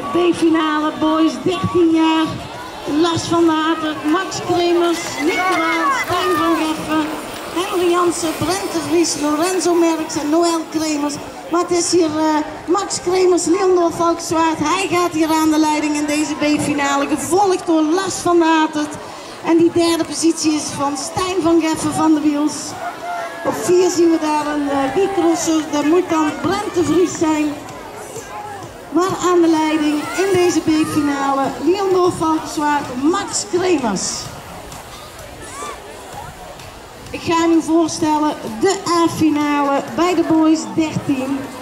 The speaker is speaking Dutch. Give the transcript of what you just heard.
B-finale, boys 13 jaar. Lars van der Hater, Max Kremers, Nick Raad, Stijn van Geffen, Henry Jansen, Brent de Vries, Lorenzo Merks en Noël Kremers. Maar het is hier Max Kremers, Leondor Valkenswaard. Hij gaat hier aan de leiding in deze B-finale, gevolgd door Lars van der Hater. En die derde positie is van Stijn van Geffen van de Wiels. Op 4 zien we daar een Guy-crosser, dat moet dan Brent de Vries zijn. Maar aan de leiding in deze B-finale, Leondor Valkenswaard, Max Kremers. Ik ga nu voorstellen de A-finale bij de boys 13.